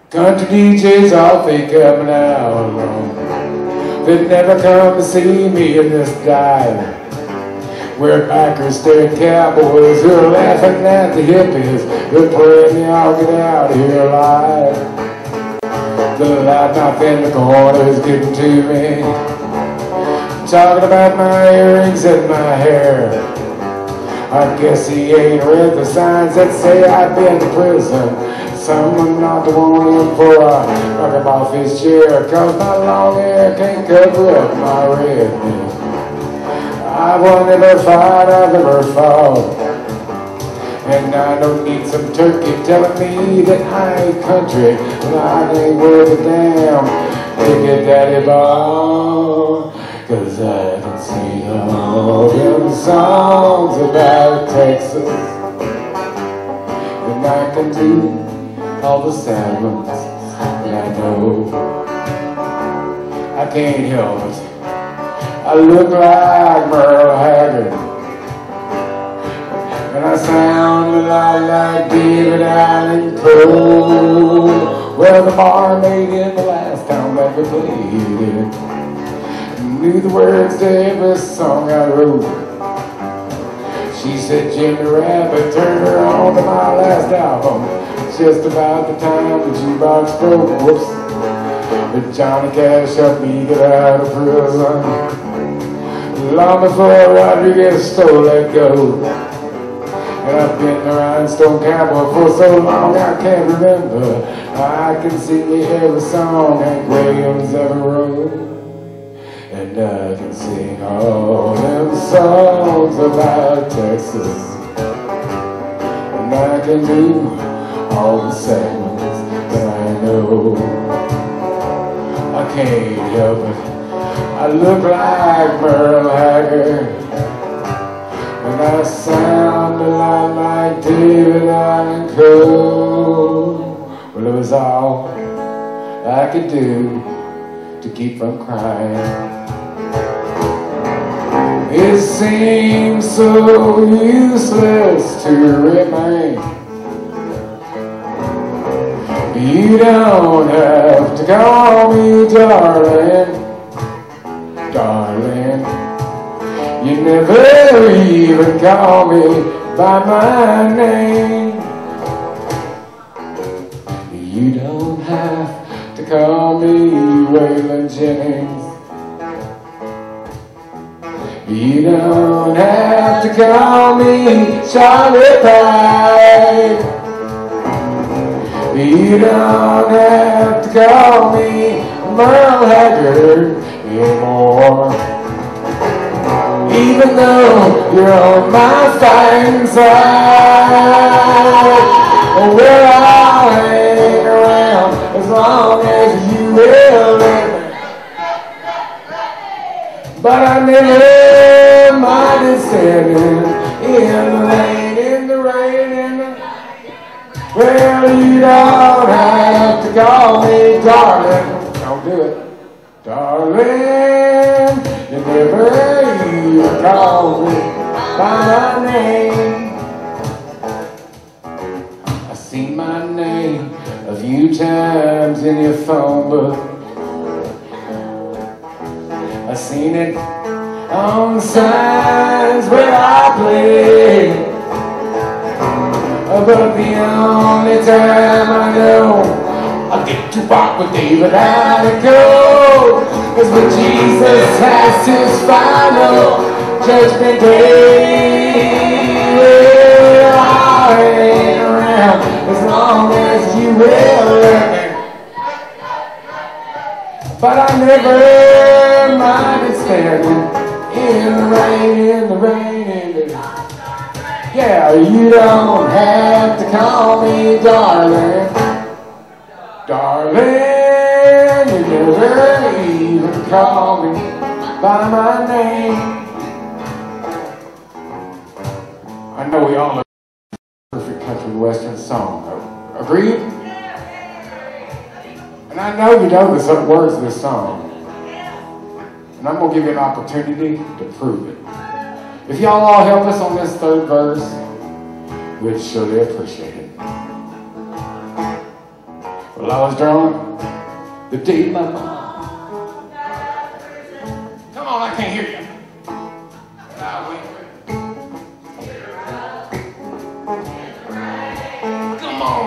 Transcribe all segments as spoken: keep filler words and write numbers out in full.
Country D Js all think I'm an outlaw. They never come to see me in this dive. We're backers, stare cowboys who are laughing at the hippies. They're praying they all get out of here alive. The loudmouth in the corner is getting to me, talking about my earrings and my hair. I guess he ain't read the signs that say I've been to prison. Someone not to want him for a knock him off his chair, cause my long hair can't cover up my redness. I will never fight, I'll never fall. And I don't need some turkey telling me that I ain't country, and I ain't worth a damn. Take it, daddy ball, cause I can sing all them songs about Texas. And I can do all the sad ones that I know. I can't help it, I look like Merle Haggard, and I sound a lot like David Allen Coe. Well, the barmaid in the last town that we played in knew the words to every song I wrote. She said Jimmy Rabbit turned her on to my last album, just about the time the jukebox broke. Whoops. But Johnny Cash helped me get out of prison long before Rodriguez stole that gold. And I've been the rhinestone cowboy for so long I can't remember. I can sing you every song Hank Williams ever wrote. And I can sing all them songs about Texas. And I can do all the sad ones that I know. I can't help it, I look like Merle Haggard, and I sound a lot like David Allen Coe. Well, it was all I could do to keep from crying. It seems so useless to remain. You don't have to call me darling, darling. You never even call me by my name. You don't have to call me Waylon Jennings. You don't have to call me Charlie Pride. You don't have to call me Merle Haggard anymore. Even though you're on my fighting side, well, I'll hang around as long as you will let me. But I never minded standing in the rain, in the rain, in the... Well, you don't have to call me darling. Don't do it. Darling, you never even call me by my name. I seen my name a few times in your phone book. I seen it on the signs where I play. But the only time I know I get to walk with David Allen Coe is when Jesus has his final judgment day. Well, I'll hang around as long as you will let me. But I never minded standing in the rain, in the rain, in the rain. Yeah, you don't have to call me darling, darling. You never even call me by my name. I know we all know the perfect country western song. Agreed? And I know you know the words of this song. And I'm going to give you an opportunity to prove it. If y'all all help us on this third verse, we'd surely appreciate it. Well, I was drunk the day my mom. Come on, I can't hear you. Ah, wait, wait. Come on.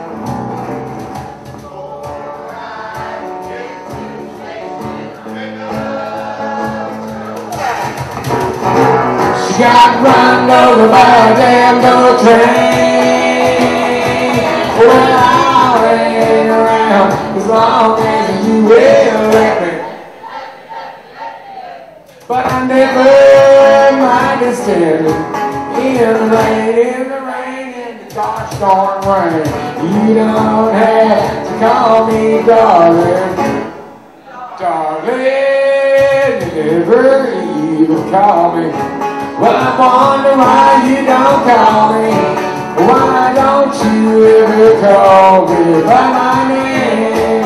She got run over by a damn old train. Well, I ain't around as long as you will let me. But I never mind to stand in the rain, in the rain, in the gosh darn rain. You don't have to call me darling, darling. You never even call me. Well, I wonder why you don't call me. Why don't you ever call me by my name?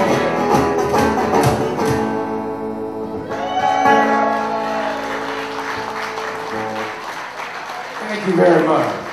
Thank you very much.